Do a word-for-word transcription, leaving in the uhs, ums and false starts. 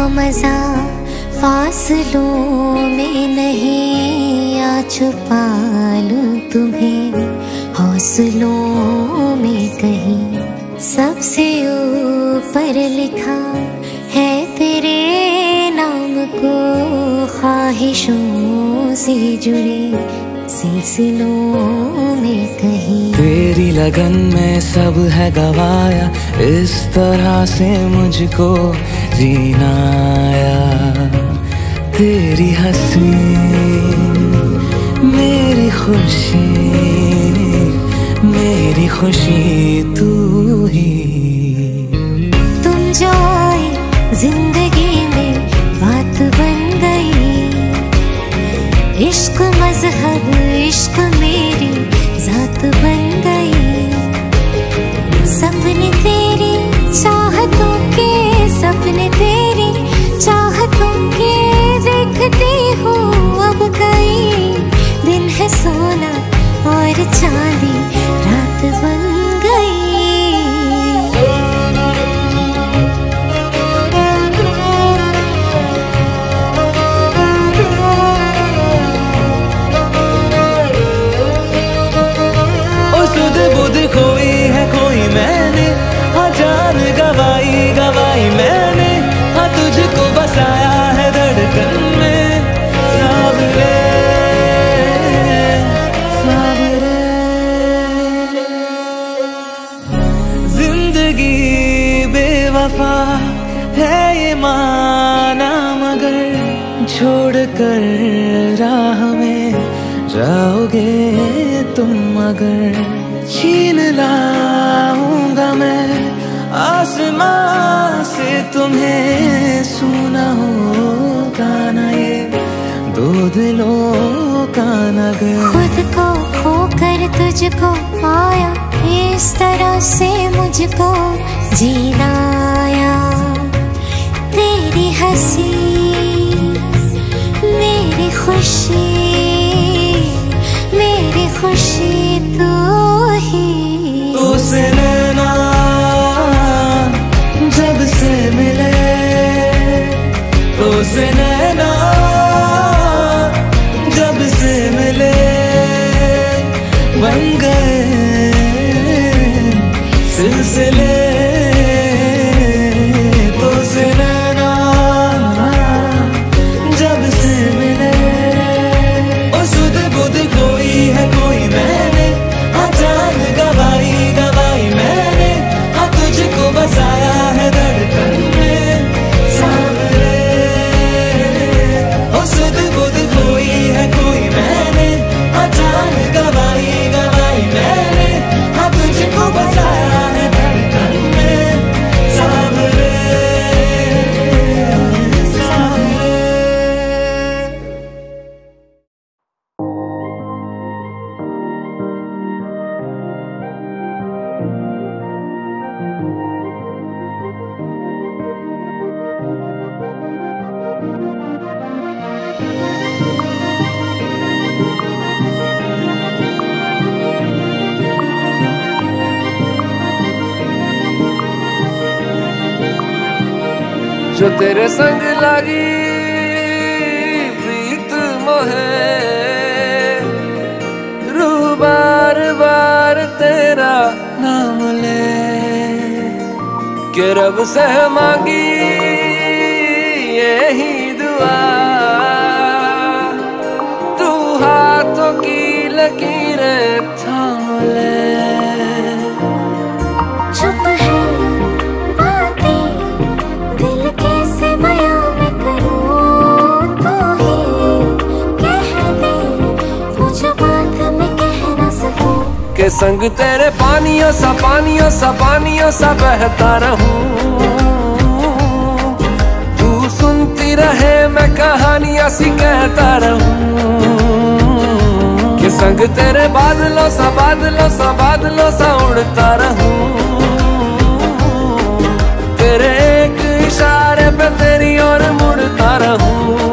मजा फासलों में नहीं, आ छुपा लूं तुम्हें हौसलों में कहीं। सबसे ऊपर लिखा है तेरे नाम को, ख्वाहिशों से जुड़े सिलसिलों में कहीं। तेरी लगन में सब है गवाया, इस तरह से मुझको जीना आया। तेरी हंसी मेरी खुशी, मेरी खुशी तू ही। तुम जो आए जिंदगी में बात बन गई, इश्क मजहब इश्क मेरी जात बन गई। सपने तेरी चाहतों के, सपने तेरी चाहतों के देखती हूँ अब कई। दिन है सोना और चांदी रात बन गई। बुध खोई है कोई मैंने, हाँ जान गवाई गवाई मैंने, हाँ तुझको बसाया है धड़कन में। सावरे सावरे जिंदगी बेवफा है ये माना, मगर छोड़ कर राह में जाओगे तुम अगर। छीन लाऊंगा मैं आसमां से तुम्हें, सुना होगा ना ये दो दिलों का नगर। खुद को खोकर तुझको पाया, इस तरह से मुझको जीना आया। तेरी हंसी मेरी खुशी, मेरी खुशी तू ही। तो से नैना जब से मिले, तो से नैना जब से मिले, बन गए सिलसिले। तो से नैना जब से मिले, ओ सुध बुध कोई है कोई मैंने, हाँ जान गवाई गवाई मैंने, हाँ तुझको बसाया है धड़कन में। सावरे ओ सुध बुध कोई है कोई मैंने, हाँ जान गवाई गवाई मैंने, हाँ तुझको बसाया है धड़कन में। सावरे सावरे। जो तेरे संग लगी प्रीत मोहे, रूह बार बार तेरा नाम ले, के रब से मांगी यही दुआ, तू हाथों की लकीरें थाम ले। चुप है बातें दिल कैसे बयां मैं करूं, तू ही कह दे वो जो बात मैं कह ना सकूं। के संग तेरे पानियों सा पानियों सा पानियों सा बहता रहूं, तू सुनती रहे मैं कहानियां सी कहता रहूं। के संग तेरे बादलों सा बादलों सा बादलों सा उड़ता रहूं, तेरे एक इशारे पे तेरी ओर मुड़ता रहूं।